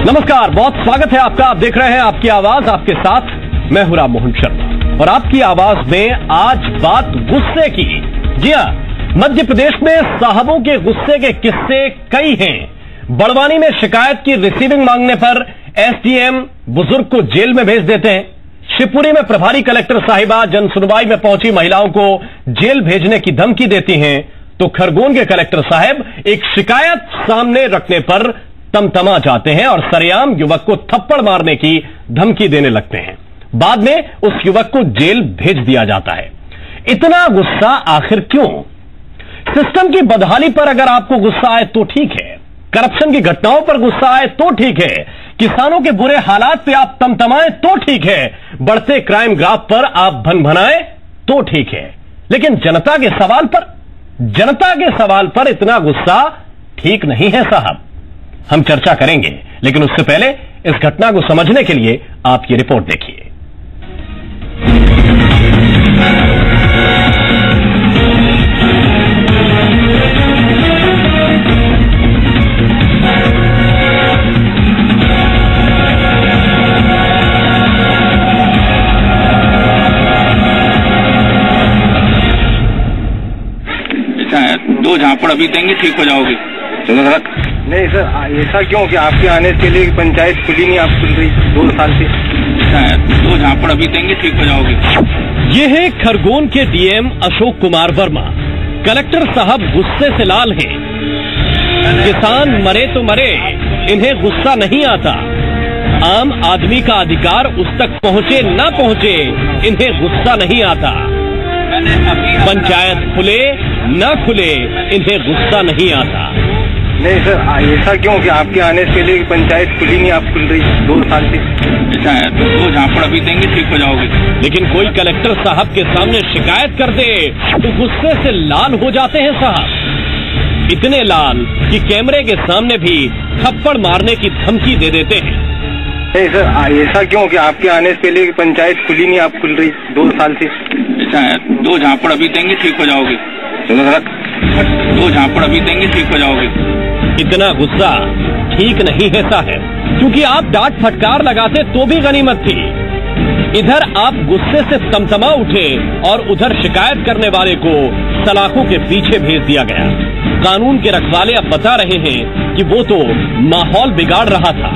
नमस्कार, बहुत स्वागत है आपका। आप देख रहे हैं आपकी आवाज, आपके साथ मैं हूं राम मोहन शर्मा और आपकी आवाज में आज बात गुस्से की। जी हां, मध्य प्रदेश में साहबों के गुस्से के किस्से कई हैं। बड़वानी में शिकायत की रिसीविंग मांगने पर एसडीएम बुजुर्ग को जेल में भेज देते हैं। शिवपुरी में प्रभारी कलेक्टर साहिबा जन सुनवाई में पहुंची महिलाओं को जेल भेजने की धमकी देती हैं, तो खरगोन के कलेक्टर साहब एक शिकायत सामने रखने पर तमतमा जाते हैं और सरेआम युवक को थप्पड़ मारने की धमकी देने लगते हैं। बाद में उस युवक को जेल भेज दिया जाता है। इतना गुस्सा आखिर क्यों? सिस्टम की बदहाली पर अगर आपको गुस्सा आए तो ठीक है, करप्शन की घटनाओं पर गुस्सा आए तो ठीक है, किसानों के बुरे हालात पे आप तमतमाएं तो ठीक है, बढ़ते क्राइम ग्राफ पर आप भनभनाएं तो ठीक है, लेकिन जनता के सवाल पर इतना गुस्सा ठीक नहीं है साहब। हम चर्चा करेंगे, लेकिन उससे पहले इस घटना को समझने के लिए आप ये रिपोर्ट देखिए। दो झापड़ अभी देंगे, ठीक हो जाओगे। चलो सर। नहीं सर, ऐसा क्यों कि आपके आने के लिए पंचायत खुली नहीं, आप खुल रही 2 साल से। दो झापड़ अभी देंगे, ठीक हो जाओगे। ये है खरगोन के डीएम अशोक कुमार वर्मा। कलेक्टर साहब गुस्से से लाल हैं। किसान मरे तो मरे, इन्हें गुस्सा नहीं आता। आम आदमी का अधिकार उस तक पहुंचे ना पहुंचे, इन्हें गुस्सा नहीं आता। पंचायत खुले न खुले, इन्हें गुस्सा नहीं आता। नहीं सर, ऐसा क्यों कि आपके आने के लिए पंचायत खुली नहीं, आप खुल रही 2 साल से। दो झापड़ अभी देंगे, ठीक हो जाओगे। लेकिन कोई कलेक्टर साहब के सामने शिकायत कर दे तो गुस्से से लाल हो जाते हैं साहब। इतने लाल कि कैमरे के सामने भी थप्पड़ मारने की धमकी दे देते हैं। नहीं सर, ऐसा क्यों कि आपके आने के लिए पंचायत खुली नहीं, आप खुल रही 2 साल से। दो झापड़ अभी देंगे, ठीक हो जाओगे। चलो सर। दो झापड़ अभी देंगे, ठीक हो जाओगे। इतना गुस्सा ठीक नहीं है साहब, क्योंकि आप डांट फटकार लगाते तो भी गनीमत थी। इधर आप गुस्से से तमतमा उठे और उधर शिकायत करने वाले को सलाखों के पीछे भेज दिया गया। कानून के रखवाले अब बता रहे हैं कि वो तो माहौल बिगाड़ रहा था।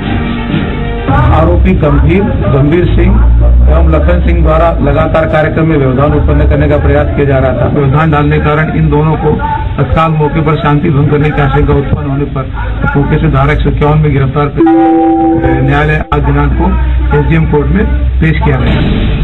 आरोपी गंभीर सिंह एवं लखन सिंह द्वारा लगातार कार्यक्रम में व्यवधान उत्पन्न करने का प्रयास किया जा रहा था। व्यवधान डालने के कारण इन दोनों को तत्काल मौके पर शांति भंग करने की आशंका उत्पन्न होने पर मौके से धारा 151 में गिरफ्तार कर न्यायालय आज दिनांक को एसडीएम कोर्ट में पेश किया गया।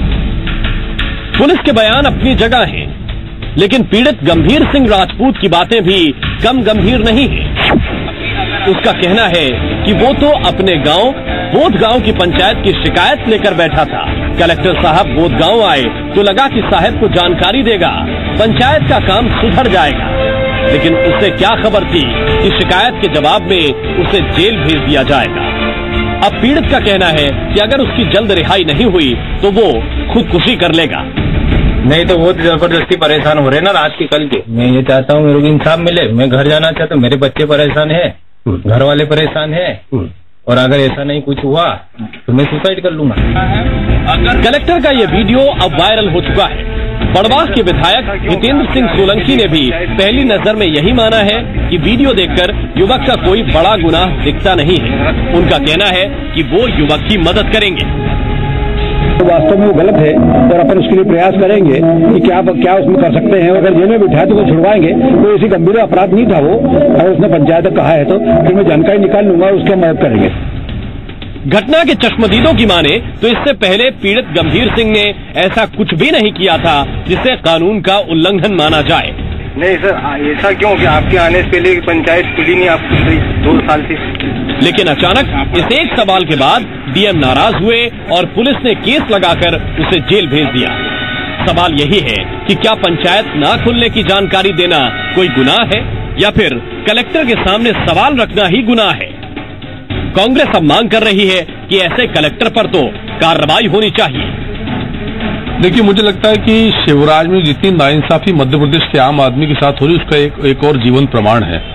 पुलिस के बयान अपनी जगह हैं, लेकिन पीड़ित गंभीर सिंह राजपूत की बातें भी कम गंभीर नहीं है। उसका कहना है कि वो तो अपने गांव बोध गांव की पंचायत की शिकायत लेकर बैठा था। कलेक्टर साहब बोध गांव आए तो लगा कि साहब को जानकारी देगा, पंचायत का काम सुधर जाएगा, लेकिन उससे क्या खबर थी कि शिकायत के जवाब में उसे जेल भेज दिया जाएगा। अब पीड़ित का कहना है कि अगर उसकी जल्द रिहाई नहीं हुई तो वो खुदकुशी कर लेगा। नहीं तो बहुत जबरदस्ती परेशान हो रहे ना आज के कल के। मैं ये चाहता हूँ मेरे को इंसाफ मिले। मैं घर जाना चाहता हूँ, मेरे बच्चे परेशान है, घर वाले परेशान है, और अगर ऐसा नहीं कुछ हुआ तो मैं सुसाइड कर लूंगा। कलेक्टर का ये वीडियो अब वायरल हो चुका है। बड़वाह के विधायक हितेंद्र सिंह सोलंकी ने भी पहली नजर में यही माना है कि वीडियो देखकर युवक का कोई बड़ा गुनाह दिखता नहीं है। उनका कहना है कि वो युवक की मदद करेंगे। तो वास्तव में वो गलत है और अपन उसके लिए प्रयास करेंगे कि क्या उसमें कर सकते हैं। अगर जेल में बिठाए तो वो छुड़वाएंगे। कोई ऐसी गंभीर अपराध नहीं था वो, अगर उसने पंचायत तक कहा है तो फिर मैं जानकारी निकाल लूंगा और उसकी मदद करेंगे। घटना के चश्मदीदों की माने तो इससे पहले पीड़ित गंभीर सिंह ने ऐसा कुछ भी नहीं किया था जिसे कानून का उल्लंघन माना जाए। नहीं सर, ऐसा क्यों कि आपके आने के लिए पंचायत खुली नहीं, आप खुल रही 2 साल से। लेकिन अचानक इस एक सवाल के बाद डीएम नाराज हुए और पुलिस ने केस लगाकर उसे जेल भेज दिया। सवाल यही है कि क्या पंचायत ना खुलने की जानकारी देना कोई गुनाह है या फिर कलेक्टर के सामने सवाल रखना ही गुनाह है? कांग्रेस अब मांग कर रही है कि ऐसे कलेक्टर पर तो कार्रवाई होनी चाहिए। देखिए, मुझे लगता है कि शिवराज में जितनी नाइंसाफी मध्य प्रदेश के आम आदमी के साथ हो रही उसका एक और जीवन प्रमाण है।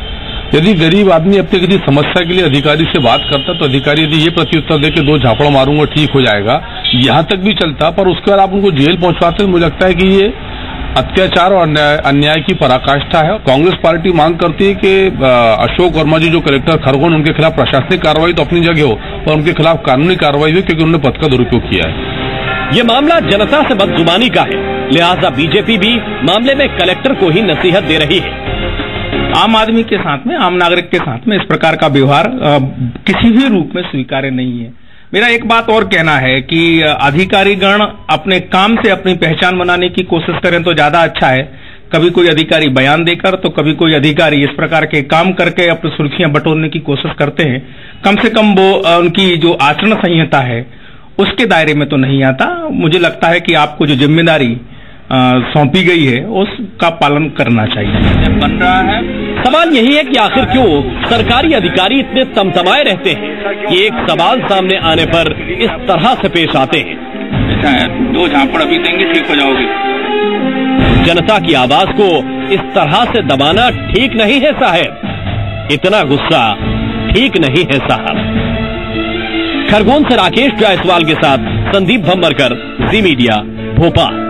यदि गरीब आदमी अपने किसी समस्या के लिए अधिकारी से बात करता तो अधिकारी यदि ये प्रत्युत्तर दे के 2 झापड़ मारूंगा ठीक हो जाएगा, यहाँ तक भी चलता, पर उसके बाद आप उनको जेल पहुंचवाते, मुझे लगता है कि ये अत्याचार और अन्याय की पराकाष्ठा है। कांग्रेस पार्टी मांग करती है कि अशोक वर्मा जी जो कलेक्टर खरगोन, उनके खिलाफ प्रशासनिक कार्रवाई तो अपनी जगह हो और उनके खिलाफ कानूनी कार्रवाई हो, क्योंकि उन्होंने पद का दुरुपयोग किया है। ये मामला जनता से बदजुबानी का है, लिहाजा बीजेपी भी मामले में कलेक्टर को ही नसीहत दे रही है। आम आदमी के साथ में, आम नागरिक के साथ में इस प्रकार का व्यवहार किसी भी रूप में स्वीकार्य नहीं है। मेरा एक बात और कहना है कि अधिकारीगण अपने काम से अपनी पहचान बनाने की कोशिश करें तो ज्यादा अच्छा है। कभी कोई अधिकारी बयान देकर, तो कभी कोई अधिकारी इस प्रकार के काम करके अपनी सुर्खियां बटोरने की कोशिश करते हैं। कम से कम वो उनकी जो आचरण संहिता है उसके दायरे में तो नहीं आता। मुझे लगता है कि आपको जो जिम्मेदारी सौंपी गई है उसका पालन करना चाहिए। बन रहा है, सवाल यही है कि आखिर क्यों सरकारी अधिकारी इतने तमतमाए रहते हैं कि एक सवाल सामने आने पर इस तरह से पेश आते हैं। ऐसा है, 2 झापड़ अभी देंगे ठीक हो जाओगे। जनता की आवाज को इस तरह से दबाना ठीक नहीं है साहब, इतना गुस्सा ठीक नहीं है साहब। खरगोन से राकेश जायसवाल के साथ संदीप भंबरकर, जी मीडिया, भोपाल।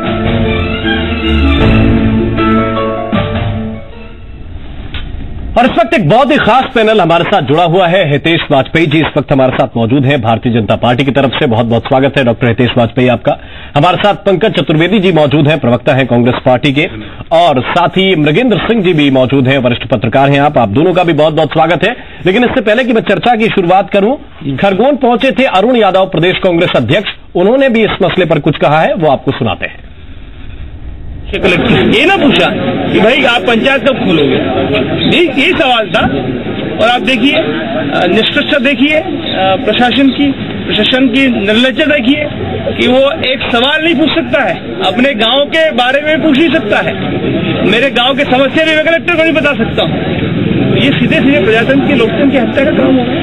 और इस वक्त एक बहुत ही खास पैनल हमारे साथ जुड़ा हुआ है। हितेश वाजपेयी जी इस वक्त हमारे साथ मौजूद हैं भारतीय जनता पार्टी की तरफ से। बहुत बहुत स्वागत है डॉक्टर हितेश वाजपेयी आपका। हमारे साथ पंकज चतुर्वेदी जी मौजूद हैं, प्रवक्ता हैं कांग्रेस पार्टी के, और साथ ही मृगेंद्र सिंह जी भी मौजूद हैं, वरिष्ठ पत्रकार हैं। आप दोनों का भी बहुत बहुत स्वागत है। लेकिन इससे पहले कि मैं चर्चा की शुरुआत करूं, खरगोन पहुंचे थे अरुण यादव, प्रदेश कांग्रेस अध्यक्ष। उन्होंने भी इस मसले पर कुछ कहा है, वो आपको सुनाते हैं। कलेक्टर ये ना पूछा कि भाई आप पंचायत कब खोलोगे, यही सवाल था। और आप देखिए निष्पक्षता, देखिए प्रशासन की निर्लज्जता देखिए कि वो एक सवाल नहीं पूछ सकता है, अपने गांव के बारे में पूछ ही सकता है। मेरे गांव के समस्या भी मैं कलेक्टर को नहीं बता सकता हूँ। ये सीधे सीधे प्रशासन की लोकतंत्र की हत्या का काम होगा।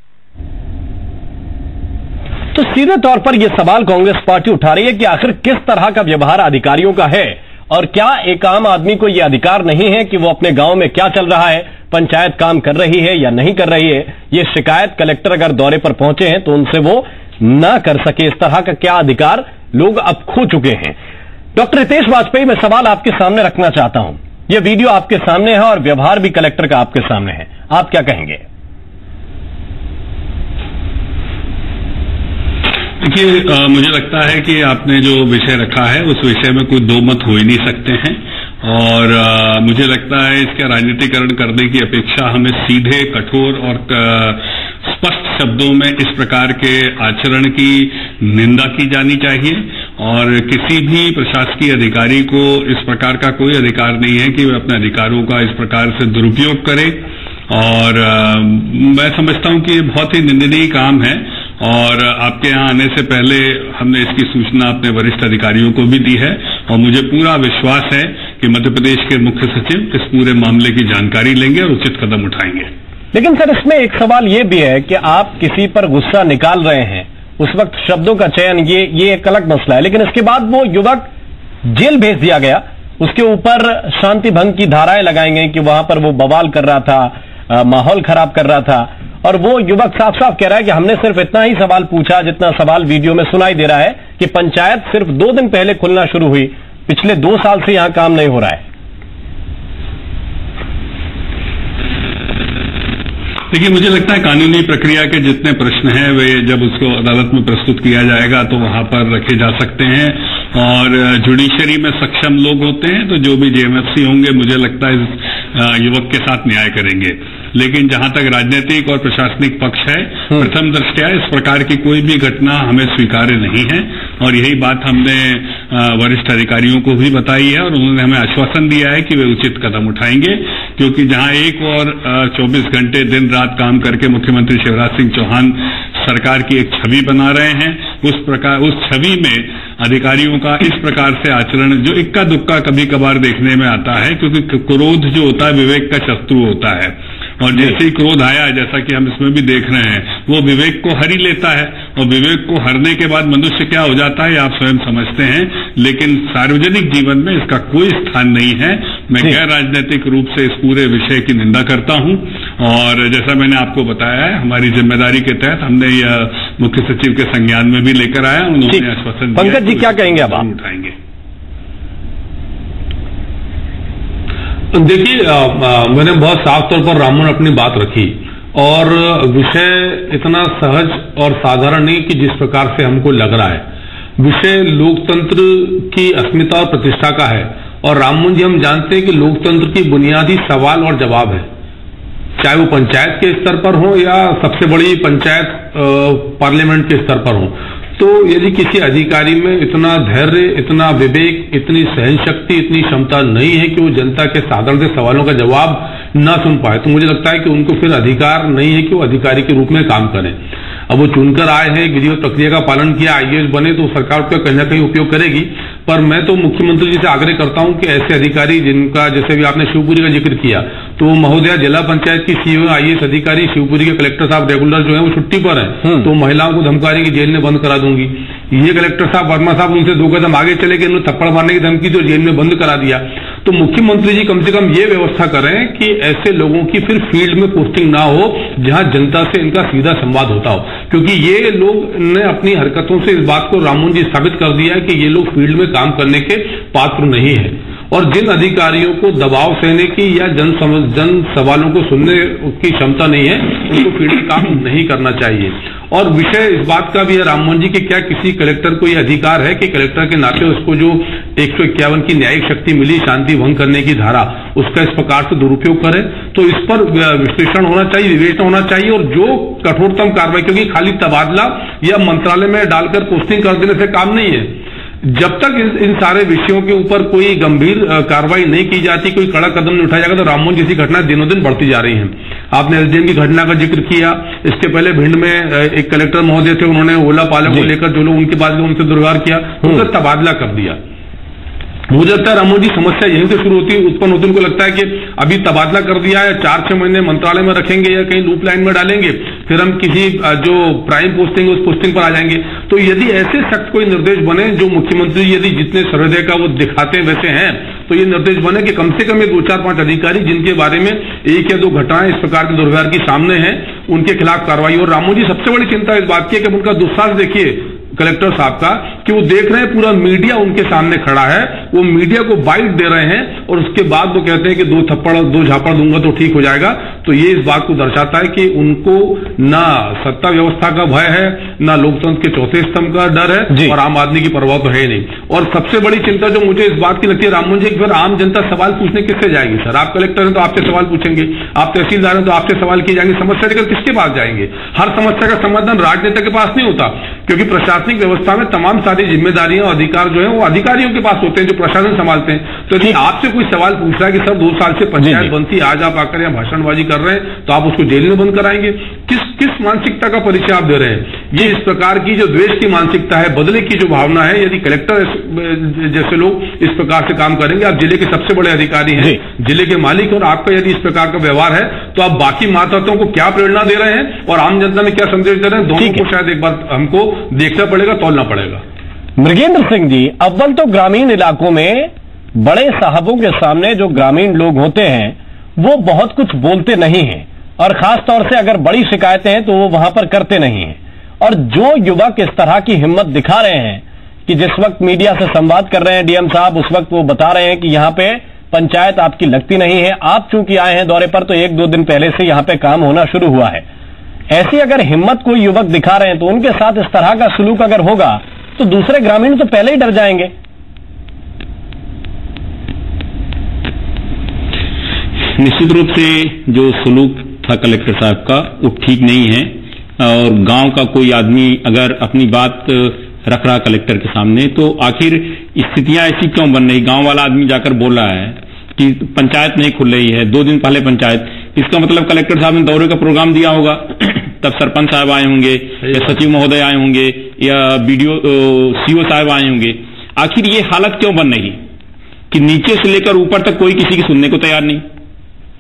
तो सीधे तौर पर यह सवाल कांग्रेस पार्टी उठा रही है कि आखिर किस तरह का व्यवहार अधिकारियों का है, और क्या एक आम आदमी को यह अधिकार नहीं है कि वो अपने गांव में क्या चल रहा है, पंचायत काम कर रही है या नहीं कर रही है, ये शिकायत कलेक्टर अगर दौरे पर पहुंचे हैं तो उनसे वो ना कर सके। इस तरह का क्या अधिकार लोग अब खो चुके हैं। डॉक्टर हितेश वाजपेयी, मैं सवाल आपके सामने रखना चाहता हूं। यह वीडियो आपके सामने है और व्यवहार भी कलेक्टर का आपके सामने है, आप क्या कहेंगे? देखिए, मुझे लगता है कि आपने जो विषय रखा है उस विषय में कोई दो मत हो ही नहीं सकते हैं। और मुझे लगता है इसका राजनीतिकरण करने की अपेक्षा हमें सीधे, कठोर और स्पष्ट शब्दों में इस प्रकार के आचरण की निंदा की जानी चाहिए। और किसी भी प्रशासकीय अधिकारी को इस प्रकार का कोई अधिकार नहीं है कि वह अपने अधिकारों का इस प्रकार से दुरुपयोग करे। और मैं समझता हूं कि ये बहुत ही निंदनीय काम है। और आपके यहां आने से पहले हमने इसकी सूचना अपने वरिष्ठ अधिकारियों को भी दी है, और मुझे पूरा विश्वास है कि मध्य प्रदेश के मुख्य सचिव इस पूरे मामले की जानकारी लेंगे और उचित कदम उठाएंगे। लेकिन सर, इसमें एक सवाल ये भी है कि आप किसी पर गुस्सा निकाल रहे हैं, उस वक्त शब्दों का चयन ये एक अलग मसला है, लेकिन इसके बाद वो युवक जेल भेज दिया गया, उसके ऊपर शांति भंग की धाराएं लगाई गई कि वहां पर वो बवाल कर रहा था, माहौल खराब कर रहा था। और वो युवक साफ साफ कह रहा है कि हमने सिर्फ इतना ही सवाल पूछा जितना सवाल वीडियो में सुनाई दे रहा है कि पंचायत सिर्फ 2 दिन पहले खुलना शुरू हुई, पिछले 2 साल से यहां काम नहीं हो रहा है। देखिए, मुझे लगता है कानूनी प्रक्रिया के जितने प्रश्न हैं वे जब उसको अदालत में प्रस्तुत किया जाएगा तो वहां पर रखे जा सकते हैं। और जुडिशरी में सक्षम लोग होते हैं तो जो भी जेएमएफसी होंगे मुझे लगता है इस युवक के साथ न्याय करेंगे। लेकिन जहां तक राजनीतिक और प्रशासनिक पक्ष है, प्रथम दृष्टया इस प्रकार की कोई भी घटना हमें स्वीकार्य नहीं है। और यही बात हमने वरिष्ठ अधिकारियों को भी बताई है और उन्होंने हमें आश्वासन दिया है कि वे उचित कदम उठाएंगे। क्योंकि जहां एक और 24 घंटे दिन रात काम करके मुख्यमंत्री शिवराज सिंह चौहान सरकार की एक छवि बना रहे हैं, उस छवि में अधिकारियों का इस प्रकार से आचरण जो इक्का दुक्का कभी कभार देखने में आता है, क्योंकि क्रोध जो होता है विवेक का शत्रु होता है। और जैसे ही क्रोध आया, जैसा कि हम इसमें भी देख रहे हैं, वो विवेक को हर ही लेता है, और विवेक को हरने के बाद मनुष्य क्या हो जाता है आप स्वयं समझते हैं। लेकिन सार्वजनिक जीवन में इसका कोई स्थान नहीं है। मैं गैर राजनीतिक रूप से इस पूरे विषय की निंदा करता हूं, और जैसा मैंने आपको बताया है, हमारी जिम्मेदारी के तहत हमने यह मुख्य सचिव के संज्ञान में भी लेकर आया। उन्होंने आश्वासन दिया। पंकज जी क्या कहेंगे अब आप? उठाएंगे। देखिए, मैंने बहुत साफ तौर पर राममोहन अपनी बात रखी, और विषय इतना सहज और साधारण नहीं कि जिस प्रकार से हमको लग रहा है। विषय लोकतंत्र की अस्मिता और प्रतिष्ठा का है, और राममोहन जी हम जानते हैं कि लोकतंत्र की बुनियादी सवाल और जवाब है, चाहे वो पंचायत के स्तर पर हो या सबसे बड़ी पंचायत पार्लियामेंट के स्तर पर हो। तो यदि किसी अधिकारी में इतना धैर्य, इतना विवेक, इतनी सहनशक्ति, इतनी क्षमता नहीं है कि वो जनता के साधारण से सवालों का जवाब न सुन पाए, तो मुझे लगता है कि उनको फिर अधिकार नहीं है कि वो अधिकारी के रूप में काम करें। अब वो चुनकर आए हैं, विधिवत प्रक्रिया का पालन किया, आईएएस बने, तो सरकार उसका कहीं ना कहीं उपयोग करेगी। पर मैं तो मुख्यमंत्री जी से आग्रह करता हूं कि ऐसे अधिकारी जिनका, जैसे भी आपने शिवपुरी का जिक्र किया, तो महोदया जिला पंचायत की सीईओ आईएएस अधिकारी, शिवपुरी के कलेक्टर साहब रेगुलर जो है वो छुट्टी पर है, तो महिलाओं को धमकाने की जेल में बंद करा दूंगी। ये कलेक्टर साहब वर्मा साहब उनसे 2 कदम आगे चले गए, उन्होंने थप्पड़ मारने की धमकी तो जेल में बंद करा दिया। तो मुख्यमंत्री जी कम से कम ये व्यवस्था करें कि ऐसे लोगों की फिर फील्ड में पोस्टिंग ना हो जहां जनता से इनका सीधा संवाद होता हो, क्योंकि ये लोग ने अपनी हरकतों से इस बात को राममोहन जी साबित कर दिया है कि ये लोग फील्ड में काम करने के पात्र नहीं है। और जिन अधिकारियों को दबाव सहने की या जन सवालों को सुनने की क्षमता नहीं है, उनको फील्ड में काम नहीं करना चाहिए। और विषय इस बात का भी है राममोहन जी कि क्या किसी कलेक्टर को यह अधिकार है कि कलेक्टर के नाते उसको जो 151 की न्यायिक शक्ति मिली शांति भंग करने की धारा, उसका इस प्रकार से दुरुपयोग करे? तो इस पर विश्लेषण होना चाहिए, विवेचना होना चाहिए, और जो कठोरतम कार्रवाई, क्योंकि खाली तबादला या मंत्रालय में डालकर पोस्टिंग कर देने से काम नहीं है। जब तक इन सारे विषयों के ऊपर कोई गंभीर कार्रवाई नहीं की जाती, कोई कड़ा कदम नहीं उठाया जाएगा, तो राममोहन जैसी घटनाएं दिनों दिन बढ़ती जा रही हैं। आपने एसडीएम की घटना का जिक्र किया, इसके पहले भिंड में एक कलेक्टर महोदय थे, उन्होंने ओला पालक को लेकर जो लोग उनके पास गए उनसे दुर्व्यवहार किया, उनका तबादला कर दिया। मुझे लगता है राममोहन जी समस्या यहीं से शुरू उत्पन्न होती है। उनको लगता है कि अभी तबादला कर दिया है, 4-6 महीने मंत्रालय में रखेंगे या कहीं लूप लाइन में डालेंगे, फिर हम किसी जो प्राइम पोस्टिंग है उस पोस्टिंग पर आ जाएंगे। तो यदि ऐसे सख्त कोई निर्देश बने, जो मुख्यमंत्री यदि जितने सर्वोदय का वो दिखाते हैं वैसे हैं, तो ये निर्देश बने कि कम से कम 2-4-5 अधिकारी जिनके बारे में 1 या 2 घटनाएं इस प्रकार के दुर्व्यवहार की सामने हैं, उनके खिलाफ कार्रवाई। और राममोहन जी सबसे बड़ी चिंता इस बात की है कि उनका दुस्साहस देखिए कलेक्टर साहब का, कि वो देख रहे हैं पूरा मीडिया उनके सामने खड़ा है, वो मीडिया को बाइट दे रहे हैं, और उसके बाद वो कहते हैं कि 2 थप्पड़ 2 झापड़ दूंगा तो ठीक हो जाएगा। तो ये इस बात को दर्शाता है कि उनको ना सत्ता व्यवस्था का भय है, ना लोकतंत्र के चौथे स्तंभ का डर है, और आम आदमी की परवाह तो है नहीं। और सबसे बड़ी चिंता जो मुझे इस बात की लगती है राममोहन जी, फिर आम जनता सवाल पूछने किससे जाएगी? सर, आप कलेक्टर हैं तो आपसे सवाल पूछेंगे, आप तहसीलदार हैं तो आपसे सवाल किए जाएंगे, समस्या लेकर किसके पास जाएंगे? हर समस्या का समाधान राजनेता के पास नहीं होता, क्योंकि प्रशासनिक व्यवस्था में तमाम सारी जिम्मेदारियां और अधिकार जो है वो अधिकारियों के पास होते हैं, जो प्रशासन संभालते हैं। तो यदि आपसे कोई सवाल पूछ रहा है कि सर 2 साल से पंचायत बनती, आज आप आकर यहाँ भाषणबाजी कर रहे हैं, तो आप उसको जेल में बंद कराएंगे? किस मानसिकता का परिचय आप दे रहे हैं? ये इस प्रकार की जो द्वेष की मानसिकता है, बदले की जो भावना है, यदि कलेक्टर जैसे लोग इस प्रकार से काम करेंगे, आप जिले के सबसे बड़े अधिकारी हैं, जिले के मालिक, और आपका यदि इस प्रकार का व्यवहार है, तो आप बाकी मातहतों को क्या प्रेरणा दे रहे हैं और आम जनता में क्या संदेश दे रहे हैं? दोनों को शायद एक बार हमको देखना पड़ेगा, तौलना पड़ेगा। मृगेंद्र सिंह जी, अव्वल तो ग्रामीण इलाकों में बड़े साहबों के सामने जो ग्रामीण लोग होते हैं वो बहुत कुछ बोलते नहीं हैं, और खास तौर से अगर बड़ी शिकायतें हैं तो वो वहां पर करते नहीं हैं। और जो युवक इस तरह की हिम्मत दिखा रहे हैं कि जिस वक्त मीडिया से संवाद कर रहे हैं डीएम साहब, उस वक्त वो बता रहे हैं कि यहां पे पंचायत आपकी लगती नहीं है, आप चूंकि आए हैं दौरे पर तो 1-2 दिन पहले से यहां पे काम होना शुरू हुआ है। ऐसी अगर हिम्मत कोई युवक दिखा रहे हैं तो उनके साथ इस तरह का सलूक अगर होगा तो दूसरे ग्रामीण तो पहले ही डर जाएंगे। निश्चित रूप से जो सलूक था कलेक्टर साहब का वो ठीक नहीं है, और गांव का कोई आदमी अगर अपनी बात रख रहा कलेक्टर के सामने, तो आखिर स्थितियां ऐसी क्यों बन रही? गांव वाला आदमी जाकर बोल रहा है कि पंचायत नहीं खुल रही है, 2 दिन पहले पंचायत, इसका मतलब कलेक्टर साहब ने दौरे का प्रोग्राम दिया होगा, तब सरपंच साहब आए होंगे या सचिव महोदय आए होंगे या बीडीओ सीओ साहब आए होंगे। आखिर ये हालत क्यों बन रही कि नीचे से लेकर ऊपर तक कोई किसी की सुनने को तैयार नहीं?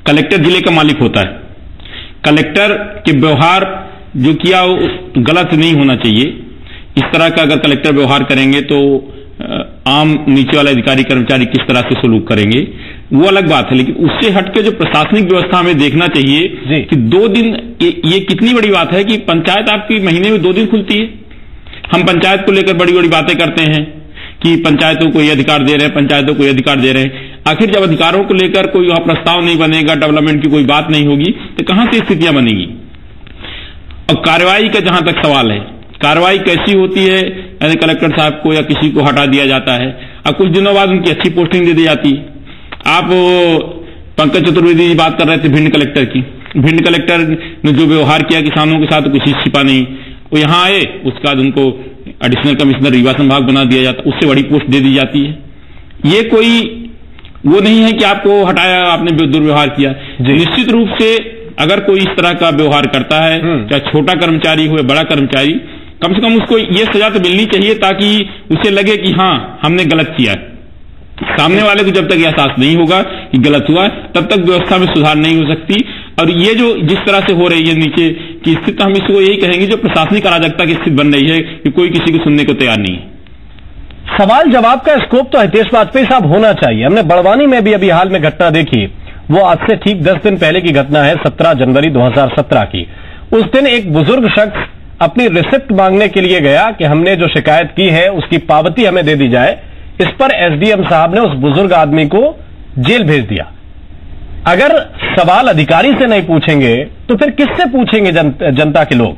कलेक्टर जिले का मालिक होता है। कलेक्टर के व्यवहार जो किया वो गलत नहीं होना चाहिए। इस तरह का अगर कलेक्टर व्यवहार करेंगे तो आम नीचे वाले अधिकारी कर्मचारी किस तरह से सलूक करेंगे वो अलग बात है, लेकिन उससे हटके जो प्रशासनिक व्यवस्था हमें देखना चाहिए कि 2 दिन ये कितनी बड़ी बात है कि पंचायत आपकी महीने में 2 दिन खुलती है। हम पंचायत को लेकर बड़ी बड़ी बातें करते हैं कि पंचायतों को ये अधिकार दे रहे हैं, पंचायतों को ये अधिकार दे रहे हैं। आखिर जब अधिकारों को लेकर कोई वहां प्रस्ताव नहीं बनेगा, डेवलपमेंट की कोई बात नहीं होगी तो कहां से स्थितियां बनेगी। और कार्रवाई का जहां तक सवाल है, कार्रवाई कैसी होती है, यानी कलेक्टर साहब को या किसी को हटा दिया जाता है और कुछ दिनों बाद उनकी अच्छी पोस्टिंग दे दी जाती है। आप पंकज चतुर्वेदी जी बात कर रहे थे भिंड कलेक्टर की। भिंड कलेक्टर ने जो व्यवहार किया किसानों के साथ कुछ छिपा नहीं, वो यहां आए उसके बाद उनको एडिशनल कमिश्नर रीवा संभाग बना दिया जाता, उससे बड़ी पोस्ट दे दी जाती है। ये कोई वो नहीं है कि आपको हटाया, आपने दुर्व्यवहार किया। निश्चित रूप से अगर कोई इस तरह का व्यवहार करता है, चाहे छोटा कर्मचारी हो या बड़ा कर्मचारी, कम से कम उसको ये सजा तो मिलनी चाहिए ताकि उसे लगे कि हाँ हमने गलत किया। सामने वाले को जब तक एहसास नहीं होगा कि गलत हुआ तब तक व्यवस्था में सुधार नहीं हो सकती। और ये जो जिस तरह से हो रही है नीचे की स्थिति, हम इसको यही कहेंगे जो प्रशासनिक अराजकता की स्थिति बन रही है कि कोई किसी को सुनने को तैयार नहीं है। सवाल जवाब का स्कोप तो हितेश वाजपेयी साहब होना चाहिए। हमने बड़वानी में भी अभी हाल में घटना देखी, वो आज से ठीक 10 दिन पहले की घटना है, 17 जनवरी 2017 की। उस दिन एक बुजुर्ग शख्स अपनी रिसिप्ट मांगने के लिए गया कि हमने जो शिकायत की है उसकी पावती हमें दे दी जाए। इस पर एसडीएम साहब ने उस बुजुर्ग आदमी को जेल भेज दिया। अगर सवाल अधिकारी से नहीं पूछेंगे तो फिर किससे पूछेंगे जनता के लोग?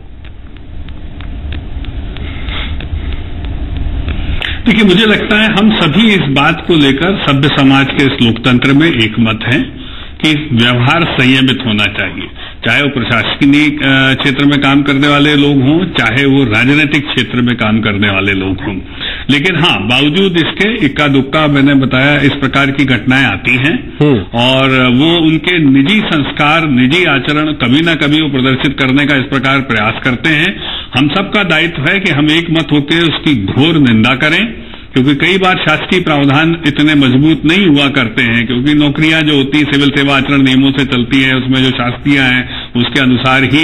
देखिए, मुझे लगता है हम सभी इस बात को लेकर सभ्य समाज के इस लोकतंत्र में एकमत हैं कि व्यवहार संयमित होना चाहिए, चाहे वो प्रशासनिक क्षेत्र में काम करने वाले लोग हों, चाहे वो राजनीतिक क्षेत्र में काम करने वाले लोग हों। लेकिन हाँ, बावजूद इसके इक्का दुक्का मैंने बताया इस प्रकार की घटनाएं आती हैं और वो उनके निजी संस्कार, निजी आचरण कभी ना कभी वो प्रदर्शित करने का इस प्रकार प्रयास करते हैं। हम सबका दायित्व है कि हम एकमत होकर उसकी घोर निंदा करें, क्योंकि कई बार शासकीय प्रावधान इतने मजबूत नहीं हुआ करते हैं, क्योंकि नौकरियां जो होती है सिविल सेवा आचरण नियमों से चलती है, उसमें जो शास्त्रियां हैं उसके अनुसार ही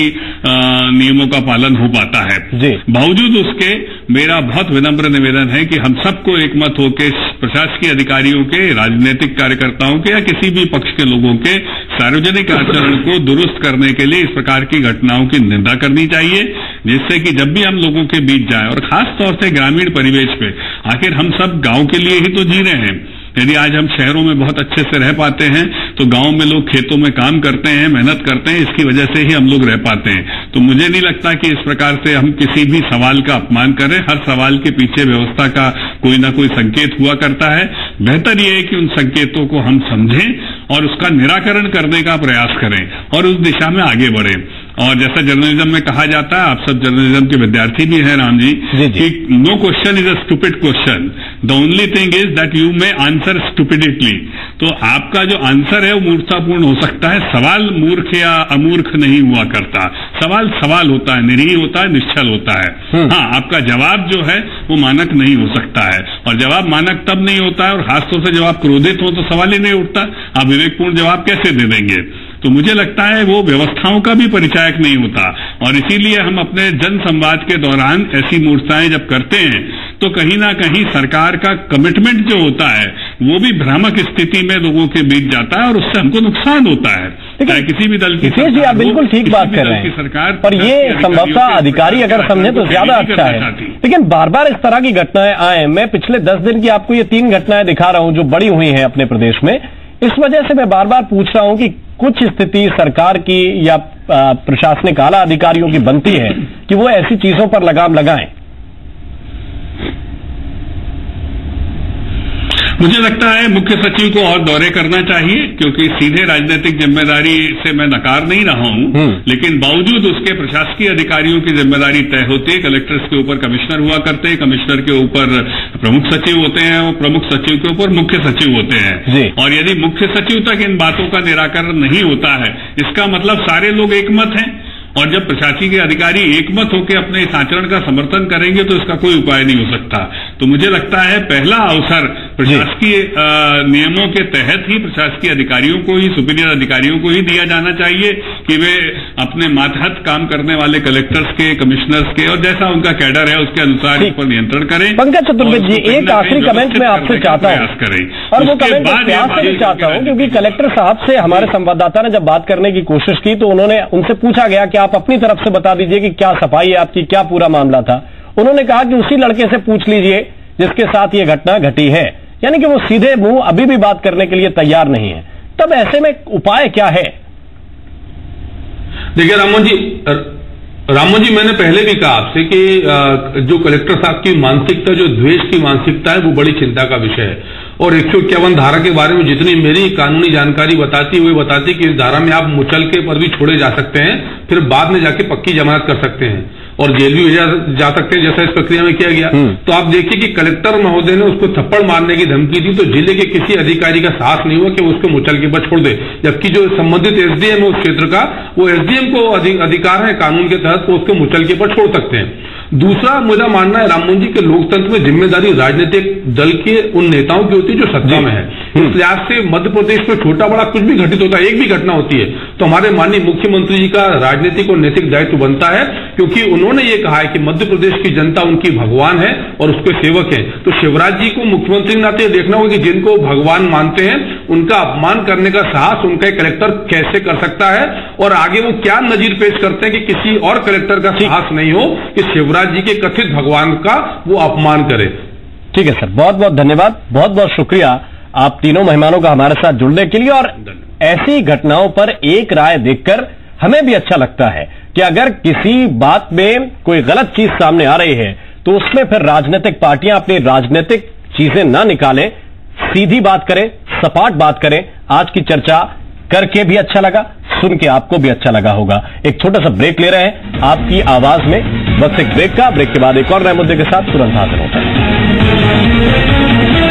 नियमों का पालन हो पाता है। बावजूद उसके मेरा बहुत विनम्र निवेदन है कि हम सबको एकमत होकर प्रशासकीय अधिकारियों के, राजनीतिक कार्यकर्ताओं के या किसी भी पक्ष के लोगों के सार्वजनिक आचरण को दुरुस्त करने के लिए इस प्रकार की घटनाओं की निंदा करनी चाहिए, जिससे कि जब भी हम लोगों के बीच जाएं, और खास तौर से ग्रामीण परिवेश में, आखिर हम सब गांव के लिए ही तो जी रहे हैं। यदि आज हम शहरों में बहुत अच्छे से रह पाते हैं तो गांव में लोग खेतों में काम करते हैं, मेहनत करते हैं, इसकी वजह से ही हम लोग रह पाते हैं। तो मुझे नहीं लगता कि इस प्रकार से हम किसी भी सवाल का अपमान करें। हर सवाल के पीछे व्यवस्था का कोई ना कोई संकेत हुआ करता है। बेहतर यह है कि उन संकेतों को हम समझें और उसका निराकरण करने का प्रयास करें और उस दिशा में आगे बढ़ें। और जैसा जर्नलिज्म में कहा जाता है, आप सब जर्नलिज्म के विद्यार्थी भी हैं राम जी, कि no question is a stupid question, the only thing is that you may answer stupidly. तो आपका जो आंसर है वो मूर्खतापूर्ण हो सकता है, सवाल मूर्ख या अमूर्ख नहीं हुआ करता। सवाल सवाल होता है, निरीह होता है, निश्चल होता है। हाँ, आपका जवाब जो है वो मानक नहीं हो सकता है, और जवाब मानक तब नहीं होता है, और खासतौर से जब आप क्रोधित हो तो सवाल ही नहीं उठता, आप विवेकपूर्ण जवाब कैसे दे देंगे। तो मुझे लगता है वो व्यवस्थाओं का भी परिचायक नहीं होता, और इसीलिए हम अपने जन संवाद के दौरान ऐसी मूर्छाएं जब करते हैं तो कहीं ना कहीं सरकार का कमिटमेंट जो होता है वो भी भ्रामक स्थिति में लोगों के बीच जाता है और उससे हमको नुकसान होता है, चाहे किसी भी दल की सरकार हो, आप बिल्कुल ठीक बात कर रहे हैं सरकार, पर ये संभवतः अधिकारी अगर समझे तो ज्यादा अच्छा है। लेकिन बार बार इस तरह की घटनाएं आए, मैं पिछले 10 दिन की आपको ये 3 घटनाएं दिखा रहा हूं जो बड़ी हुई हैं अपने प्रदेश में। इस वजह से मैं बार बार पूछ रहा हूं कि कुछ स्थिति सरकार की या प्रशासनिक आला अधिकारियों की बनती है कि वो ऐसी चीजों पर लगाम लगाएं। मुझे लगता है मुख्य सचिव को और दौरे करना चाहिए, क्योंकि सीधे राजनीतिक जिम्मेदारी से मैं नकार नहीं रहा हूं, लेकिन बावजूद उसके प्रशासकीय अधिकारियों की जिम्मेदारी तय होती है। कलेक्टर्स के ऊपर कमिश्नर हुआ करते हैं, कमिश्नर के ऊपर प्रमुख सचिव होते हैं, और प्रमुख सचिव के ऊपर मुख्य सचिव होते हैं। और यदि मुख्य सचिव तक इन बातों का निराकरण नहीं होता है, इसका मतलब सारे लोग एकमत हैं, और जब प्रशासकीय अधिकारी एकमत होकर अपने इस आचरण का समर्थन करेंगे तो इसका कोई उपाय नहीं हो सकता। तो मुझे लगता है पहला अवसर प्रशासकीय नियमों के तहत ही प्रशासकीय अधिकारियों को ही, सुपीरियर अधिकारियों को ही दिया जाना चाहिए कि वे अपने मातहत काम करने वाले कलेक्टर्स के, कमिश्नर्स के और जैसा उनका कैडर है उसके अनुसार इस पर नियंत्रण करें। पंकज चतुर्वेदी जी, एक आखिरी कमेंट मैं आपसे चाहता हूं, और वो कमेंट प्यार से भी चाहता हूं, क्योंकि कलेक्टर साहब से हमारे संवाददाता ने जब बात करने की कोशिश की तो उनसे पूछा गया कि आप अपनी तरफ से बता दीजिए कि क्या सफाई है आपकी, क्या पूरा मामला था। उन्होंने कहा कि उसी लड़के से पूछ लीजिए जिसके साथ ये घटना घटी है, यानी कि वो सीधे मुंह अभी भी बात करने के लिए तैयार नहीं है। तब ऐसे में उपाय क्या है? देखिए राममोहन जी, मैंने पहले भी कहा आपसे कि जो कलेक्टर साहब की मानसिकता, जो द्वेष की मानसिकता है, वो बड़ी चिंता का विषय है। और 151 धारा के बारे में जितनी मेरी कानूनी जानकारी बताती है, वो बताती कि इस धारा में आप मुचलके पर भी छोड़े जा सकते हैं, फिर बाद में जाके पक्की जमानत कर सकते हैं और जेल भी जा सकते हैं, जैसा इस प्रक्रिया में किया गया। तो आप देखिए कि कलेक्टर महोदय ने उसको थप्पड़ मारने की धमकी दी तो जिले के किसी अधिकारी का साहस नहीं हुआ कि वो उसको मुचलके पर छोड़ दे, जबकि जो संबंधित एसडीएम है उस क्षेत्र का, वो एसडीएम को अधिकार है कानून के तहत वो उसको मुचलके पर छोड़ सकते हैं। दूसरा मुझे मानना है राममोहन जी के लोकतंत्र में जिम्मेदारी राजनीतिक दल के उन नेताओं की होती है जो सत्ता में है। इस लिहाज से मध्य प्रदेश में छोटा बड़ा कुछ भी घटित होता है, एक भी घटना होती है तो हमारे माननीय मुख्यमंत्री जी का राजनीतिक और नैतिक दायित्व बनता है, क्योंकि उन्होंने ये कहा है कि मध्य प्रदेश की जनता उनकी भगवान है और उसके सेवक है। तो शिवराज जी को मुख्यमंत्री नाते देखना होगा कि जिनको भगवान मानते हैं उनका अपमान करने का साहस उनका कलेक्टर कैसे कर सकता है, और आगे वो क्या नजीर पेश करते हैं कि किसी और कलेक्टर का साहस नहीं हो कि शिवराज जी के कथित भगवान का वो अपमान करे। ठीक है सर, बहुत बहुत धन्यवाद, बहुत बहुत शुक्रिया आप तीनों मेहमानों का हमारे साथ जुड़ने के लिए। और ऐसी घटनाओं पर एक राय देखकर हमें भी अच्छा लगता है कि अगर किसी बात में कोई गलत चीज सामने आ रही है तो उसमें फिर राजनीतिक पार्टियां अपनी राजनीतिक चीजें ना निकालें, सीधी बात करें, सपाट बात करें। आज की चर्चा करके भी अच्छा लगा, सुन के आपको भी अच्छा लगा होगा। एक छोटा सा ब्रेक ले रहे हैं आपकी आवाज में, बस एक ब्रेक के बाद एक और नए मुद्दे के साथ तुरंत हाजिर होता है।